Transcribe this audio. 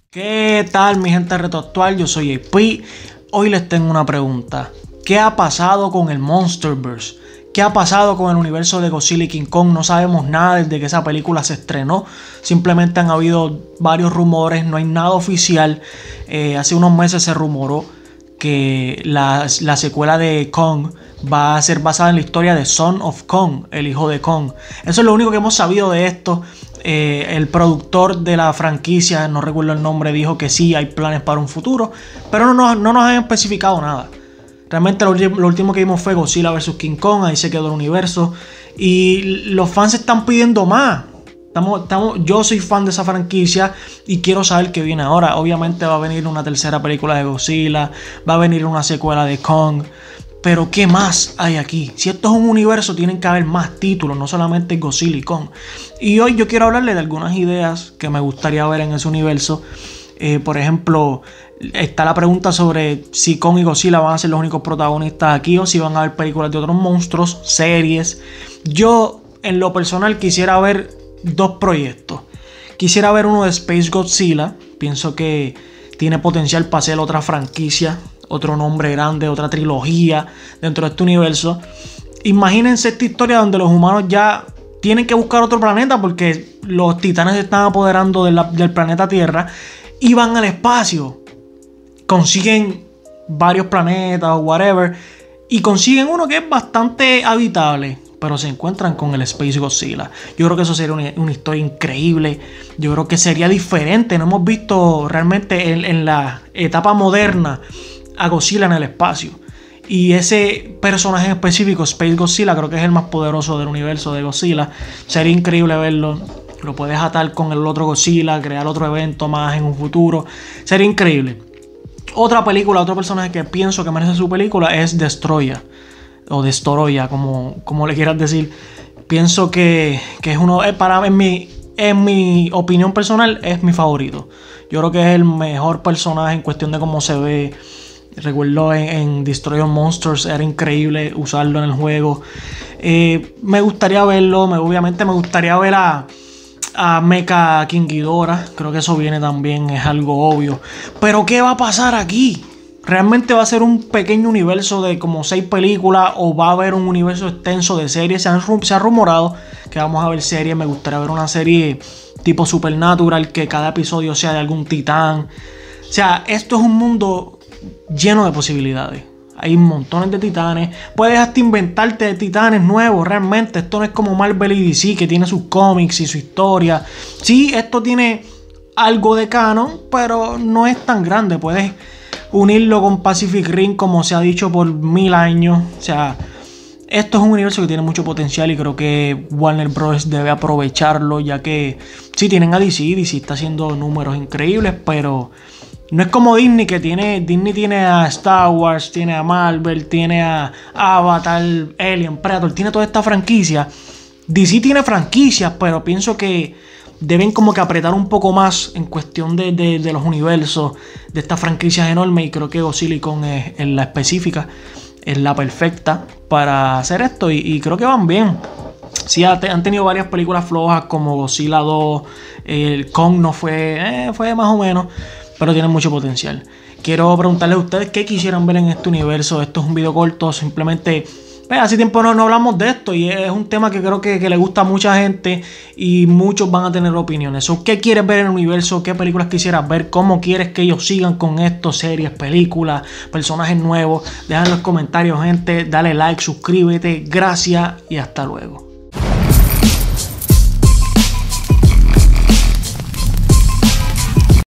¿Qué tal, mi gente de Reto Actual? Yo soy AP. Hoy les tengo una pregunta. ¿Qué ha pasado con el Monsterverse? ¿Qué ha pasado con el universo de Godzilla y King Kong? No sabemos nada desde que esa película se estrenó. Simplemente han habido varios rumores, no hay nada oficial. Hace unos meses se rumoró que la secuela de Kong va a ser basada en la historia de Son of Kong, el hijo de Kong. Eso es lo único que hemos sabido de esto. El productor de la franquicia, no recuerdo el nombre, dijo que sí hay planes para un futuro, pero no nos han especificado nada. Realmente lo último que vimos fue Godzilla vs King Kong, ahí se quedó el universo y los fans están pidiendo más. Yo soy fan de esa franquicia y quiero saber qué viene ahora. Obviamente va a venir una tercera película de Godzilla, va a venir una secuela de Kong. Pero ¿qué más hay aquí? Si esto es un universo, tienen que haber más títulos, no solamente Godzilla y Kong. Y hoy yo quiero hablarles de algunas ideas que me gustaría ver en ese universo. Por ejemplo, está la pregunta sobre si Kong y Godzilla van a ser los únicos protagonistas aquí o si van a haber películas de otros monstruos, series. Yo, en lo personal, quisiera ver dos proyectos. Quisiera ver uno de Space Godzilla. Pienso que tiene potencial para ser otra franquicia, otro nombre grande, otra trilogía dentro de este universo. Imagínense esta historia donde los humanos ya tienen que buscar otro planeta porque los titanes se están apoderando del planeta Tierra y van al espacio. Consiguen varios planetas o whatever y consiguen uno que es bastante habitable, pero se encuentran con el Space Godzilla. Yo creo que eso sería una historia increíble. Yo creo que sería diferente. No hemos visto realmente en la etapa moderna a Godzilla en el espacio. Y ese personaje en específico, Space Godzilla, creo que es el más poderoso del universo de Godzilla. Sería increíble verlo. Lo puedes atar con el otro Godzilla, crear otro evento más en un futuro. Sería increíble. Otra película, otro personaje que pienso que merece su película es Destroya. O Destoroya, como le quieras decir. Pienso que es uno, en mi opinión personal, es mi favorito. Yo creo que es el mejor personaje en cuestión de cómo se ve. Recuerdo en Destroy All Monsters, era increíble usarlo en el juego. Me gustaría verlo, obviamente me gustaría ver a Mecha King Ghidorah. Creo que eso viene también, es algo obvio. Pero ¿qué va a pasar aquí? ¿Realmente va a ser un pequeño universo de como 6 películas o va a haber un universo extenso de series? Se ha rumorado que vamos a ver series. Me gustaría ver una serie tipo Supernatural, que cada episodio sea de algún titán. O sea, esto es un mundo lleno de posibilidades. Hay montones de titanes. Puedes hasta inventarte titanes nuevos. Realmente esto no es como Marvel y DC, que tiene sus cómics y su historia. Sí, esto tiene algo de canon, pero no es tan grande. Puedes unirlo con Pacific Rim, como se ha dicho por 1000 años. O sea, esto es un universo que tiene mucho potencial y creo que Warner Bros. Debe aprovecharlo, ya que sí tienen a DC. DC está haciendo números increíbles, pero no es como Disney, Disney tiene a Star Wars, tiene a Marvel, tiene a Avatar, Alien, Predator, tiene toda esta franquicia. DC tiene franquicias, pero pienso que deben como que apretar un poco más en cuestión de los universos de estas franquicias enormes. Y creo que Godzilla y Kong es la específica, es la perfecta para hacer esto. Y creo que van bien. Sí, han tenido varias películas flojas como Godzilla 2. El Kong no fue más o menos, pero tienen mucho potencial. Quiero preguntarles a ustedes qué quisieran ver en este universo. Esto es un video corto, simplemente hace tiempo no hablamos de esto y es un tema que creo que le gusta a mucha gente y muchos van a tener opiniones. ¿Qué quieres ver en el universo? ¿Qué películas quisieras ver? ¿Cómo quieres que ellos sigan con esto? Series, películas, personajes nuevos. Deja en los comentarios, gente. Dale like, suscríbete. Gracias y hasta luego.